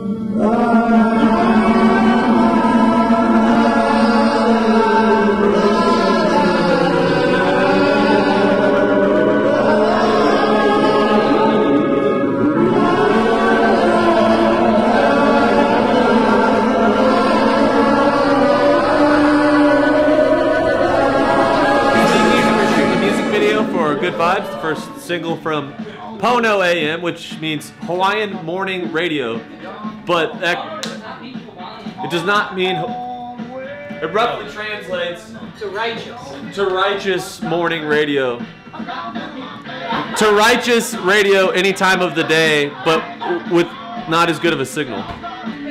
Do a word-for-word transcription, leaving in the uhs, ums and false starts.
Good Vibes, the first single from Pono A M, which means Hawaiian Morning Radio, but that it does not mean. It roughly translates to righteous. To righteous morning radio. To righteous radio any time of the day, but with not as good of a signal.